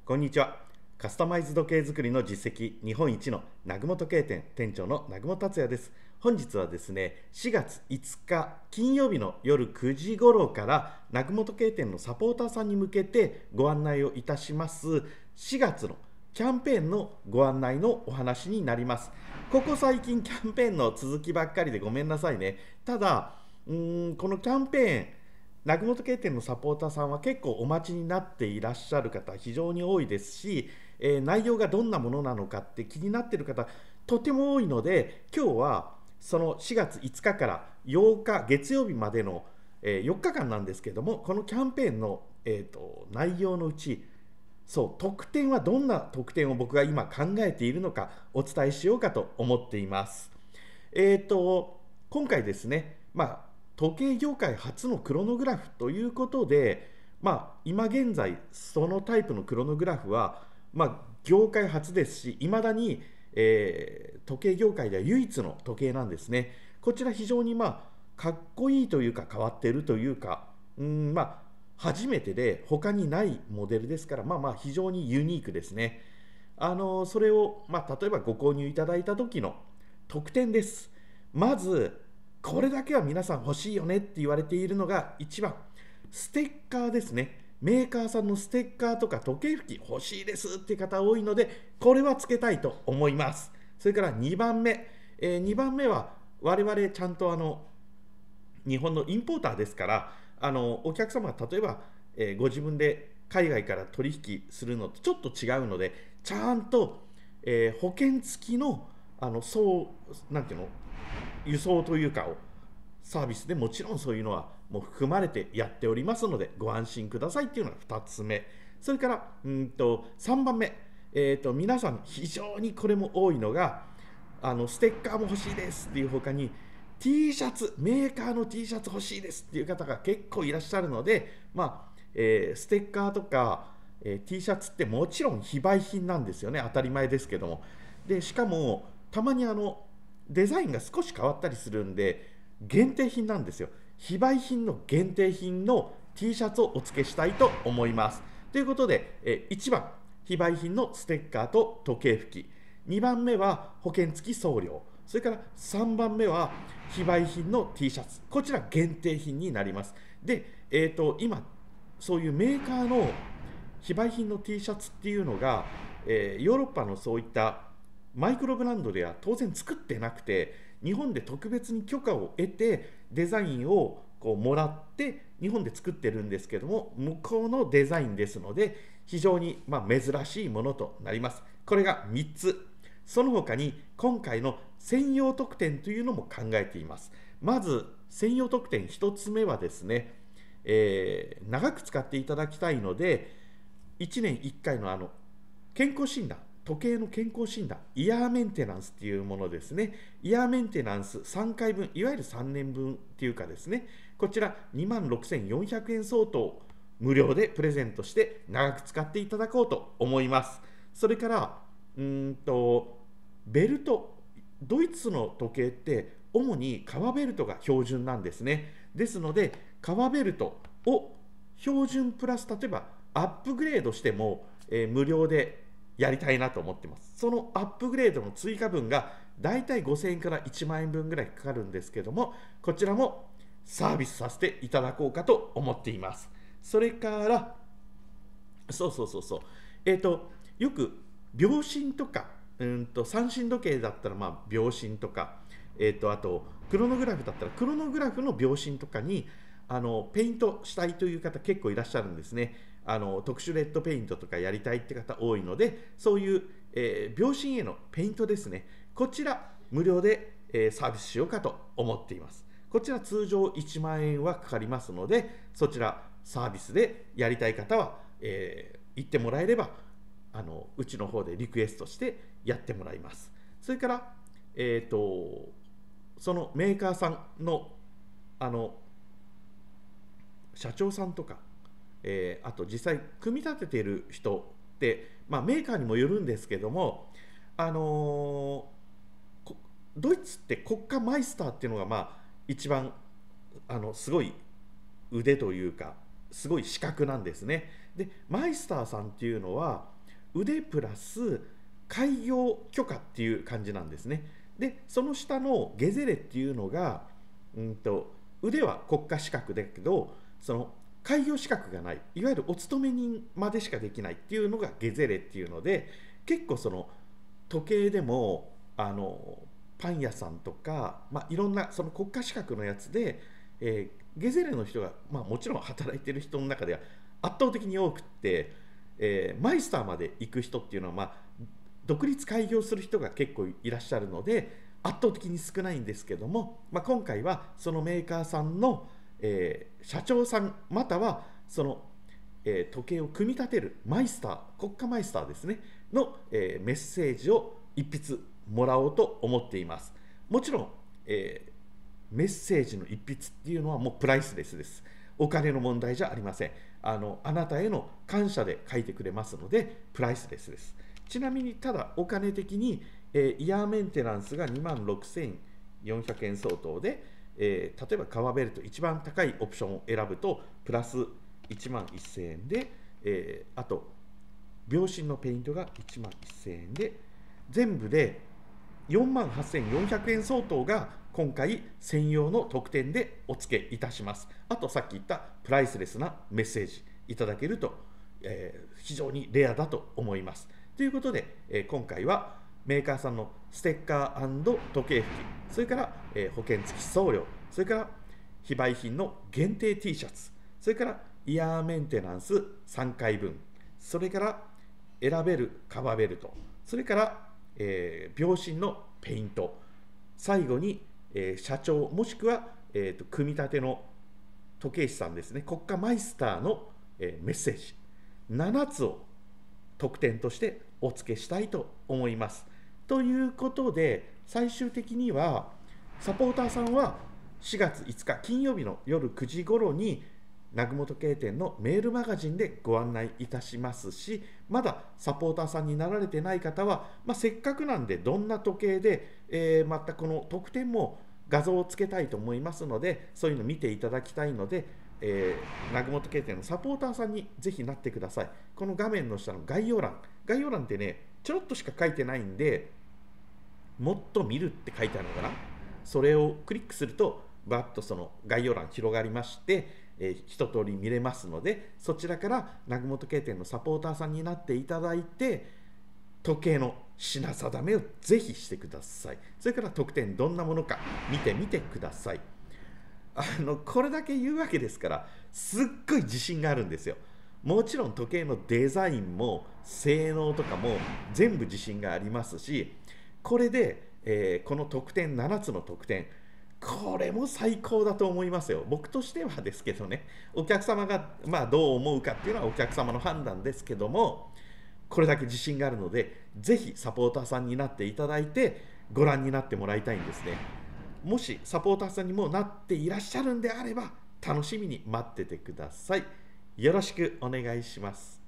こんにちは。カスタマイズ時計作りの実績日本一の南雲時計店店長の南雲達也です。本日はですね、4月5日金曜日の夜9時頃から南雲時計店のサポーターさんに向けてご案内をいたします4月のキャンペーンのご案内のお話になります。ここ最近キャンペーンの続きばっかりでごめんなさいね。ただこのキャンペーン南雲時計店のサポーターさんは結構お待ちになっていらっしゃる方非常に多いですし、内容がどんなものなのかって気になっている方とても多いので、今日はその4月5日から8日月曜日までの、4日間なんですけども、このキャンペーンの、内容のうち、特典はどんな特典を僕が今考えているのかお伝えしようかと思っています。今回ですね、時計業界初のクロノグラフということで、今現在そのタイプのクロノグラフは、業界初ですし、いまだに、時計業界では唯一の時計なんですね。こちら非常にかっこいいというか変わっているというか、初めてで他にないモデルですから、非常にユニークですね。それを、例えばご購入いただいた時の特典です。まずこれだけは皆さん欲しいよねって言われているのが1番、ステッカーですね。メーカーさんのステッカーとか時計拭き欲しいですっていう方多いので、これはつけたいと思います。それから2番目、2番目は我々ちゃんと日本のインポーターですから、お客様が例えば、ご自分で海外から取引するのとちょっと違うので、ちゃんと、保険付きのなんていうの、輸送というかをサービスでもちろんそういうのはもう含まれてやっておりますのでご安心くださいっていうのが2つ目。それから3番目、皆さん非常にこれも多いのがステッカーも欲しいですっていう他に T シャツ、メーカーの T シャツ欲しいですっていう方が結構いらっしゃるので、ステッカーとか、T シャツってもちろん非売品なんですよね。当たり前ですけども。でしかもたまにデザインが少し変わったりするんで限定品なんですよ。非売品の限定品の T シャツをお付けしたいと思います。ということで、1番非売品のステッカーと時計拭き、2番目は保険付き送料、それから3番目は非売品の T シャツ、こちら限定品になります。で、今そういうメーカーの非売品の T シャツっていうのが、ヨーロッパのそういったマイクロブランドでは当然作ってなくて、日本で特別に許可を得てデザインをもらって日本で作ってるんですけども、向こうのデザインですので非常に珍しいものとなります。これが3つ。その他に今回の専用特典というのも考えています。まず専用特典1つ目はですね、長く使っていただきたいので1年1回の健康診断、時計の健康診断、イヤーメンテナンスっていうものですね。イヤーメンテナンス3回分、いわゆる3年分っていうかですね、こちら26,400円相当無料でプレゼントして長く使っていただこうと思います。それからベルト、ドイツの時計って主に革ベルトが標準なんですね。ですので革ベルトを標準プラス例えばアップグレードしても、無料でやりたいなと思ってます。そのアップグレードの追加分がだいたい5000円から1万円分ぐらいかかるんですけども、こちらもサービスさせていただこうかと思っています。それからよく秒針とか三針時計だったら秒針とか、あとクロノグラフだったらクロノグラフの秒針とかにペイントしたいという方結構いらっしゃるんですね。特殊レッドペイントとかやりたいって方多いので、そういう、秒針へのペイントですね、こちら無料で、サービスしようかと思っています。こちら通常1万円はかかりますので、そちらサービスでやりたい方は、言ってもらえればうちの方でリクエストしてやってもらいます。それから、そのメーカーさんの社長さんとか、あと実際組み立てている人って、メーカーにもよるんですけども、ドイツって国家マイスターっていうのが一番すごい腕というかすごい資格なんですね。でマイスターさんっていうのは腕プラス開業許可っていう感じなんですね。でその下のゲゼレっていうのが、腕は国家資格だけどその開業資格がない、いわゆるお勤め人までしかできないっていうのがゲゼレっていうので、結構その時計でもパン屋さんとか、いろんなその国家資格のやつで、ゲゼレの人が、もちろん働いてる人の中では圧倒的に多くって、マイスターまで行く人っていうのは、独立開業する人が結構いらっしゃるので圧倒的に少ないんですけども、今回はそのメーカーさんの、社長さんまたはその、時計を組み立てるマイスター、国家マイスターですねの、メッセージを一筆もらおうと思っています。もちろん、メッセージの一筆っていうのはもうプライスレスです。お金の問題じゃありません。あなたへの感謝で書いてくれますのでプライスレスです。ちなみにただお金的に、イヤーメンテナンスが26,400円相当で、例えば革ベルト一番高いオプションを選ぶとプラス11,000円で、あと秒針のペイントが11,000円で全部で48,400円相当が今回専用の特典でお付けいたします。あとさっき言ったプライスレスなメッセージいただけると、非常にレアだと思います。ということで、今回はメーカーさんのステッカー&時計拭き、それから、保険付き送料、それから非売品の限定 T シャツ、それからイヤーメンテナンス3回分、それから選べるカバーベルト、それから、秒針のペイント、最後に、社長もしくは、組み立ての時計師さんですね、国家マイスターの、メッセージ7つを特典としてお付けしたいと思います。ということで最終的にはサポーターさんは4月5日金曜日の夜9時頃に南雲時計店のメールマガジンでご案内いたしますし、まだサポーターさんになられてない方は、せっかくなんでどんな時計で、またこの特典も画像をつけたいと思いますので、そういうのを見ていただきたいので、南雲時計店のサポーターさんにぜひなってください。この画面の下の概要欄ってねちょろっとしか書いてないんで、もっと見るって書いてあるのかな、それをクリックするとバッとその概要欄広がりまして、一通り見れますので、そちらから南雲時計店のサポーターさんになっていただいて時計の品定めをぜひしてください。それから特典どんなものか見てみてください。これだけ言うわけですからすっごい自信があるんですよ。もちろん時計のデザインも性能とかも全部自信がありますし、これで、この特典7つの特典、これも最高だと思いますよ。僕としてはですけどね、お客様がどう思うかっていうのはお客様の判断ですけども、これだけ自信があるのでぜひサポーターさんになっていただいてご覧になってもらいたいんですね。もしサポーターさんにもなっていらっしゃるんであれば楽しみに待っててください。よろしくお願いします。